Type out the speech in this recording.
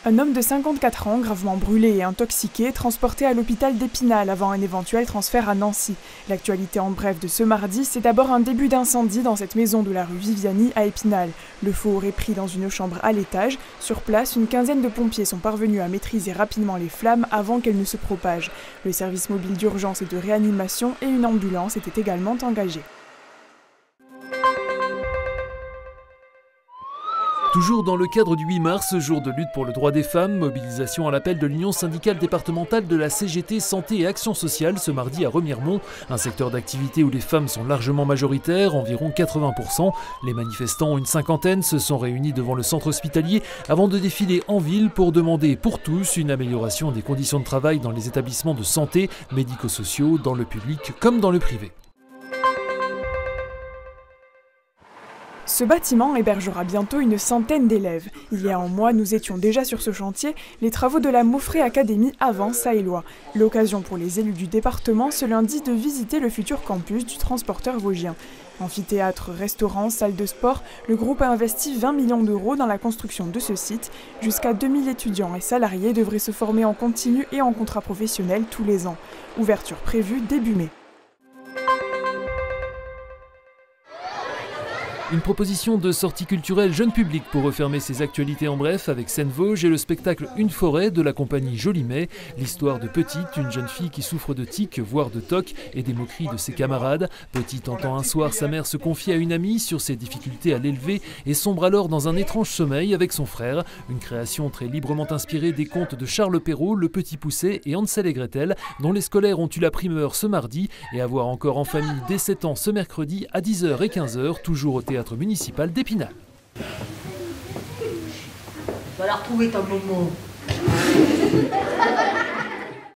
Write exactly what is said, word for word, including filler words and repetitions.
Un homme de cinquante-quatre ans, gravement brûlé et intoxiqué, transporté à l'hôpital d'Épinal avant un éventuel transfert à Nancy. L'actualité en bref de ce mardi, c'est d'abord un début d'incendie dans cette maison de la rue Viviani à Épinal. Le feu aurait pris dans une chambre à l'étage. Sur place, une quinzaine de pompiers sont parvenus à maîtriser rapidement les flammes avant qu'elles ne se propagent. Le service mobile d'urgence et de réanimation et une ambulance étaient également engagés. Toujours dans le cadre du huit mars, jour de lutte pour le droit des femmes, mobilisation à l'appel de l'Union syndicale départementale de la C G T Santé et Action sociale ce mardi à Remiremont, un secteur d'activité où les femmes sont largement majoritaires, environ quatre-vingts pour cent. Les manifestants, une cinquantaine, se sont réunis devant le centre hospitalier avant de défiler en ville pour demander pour tous une amélioration des conditions de travail dans les établissements de santé, médico-sociaux, dans le public comme dans le privé. Ce bâtiment hébergera bientôt une centaine d'élèves. Il y a un mois, nous étions déjà sur ce chantier. Les travaux de la Maufray Academy avancent à Éloie. L'occasion pour les élus du département ce lundi de visiter le futur campus du transporteur vosgien. Amphithéâtre, restaurant, salle de sport, le groupe a investi vingt millions d'euros dans la construction de ce site. Jusqu'à deux mille étudiants et salariés devraient se former en continu et en contrat professionnel tous les ans. Ouverture prévue début mai. Une proposition de sortie culturelle jeune public pour refermer ses actualités en bref avec Seine-Vosges et le spectacle Une forêt de la compagnie Jolimet. L'histoire de Petite, une jeune fille qui souffre de tics, voire de tocs et des moqueries de ses camarades. Petite entend un soir sa mère se confier à une amie sur ses difficultés à l'élever et sombre alors dans un étrange sommeil avec son frère. Une création très librement inspirée des contes de Charles Perrault, Le Petit Poucet et Hansel et Gretel, dont les scolaires ont eu la primeur ce mardi et à voir encore en famille dès sept ans ce mercredi à dix heures et quinze heures, toujours au théâtre municipal d'Épinal. Tu vas la retrouver ta maman.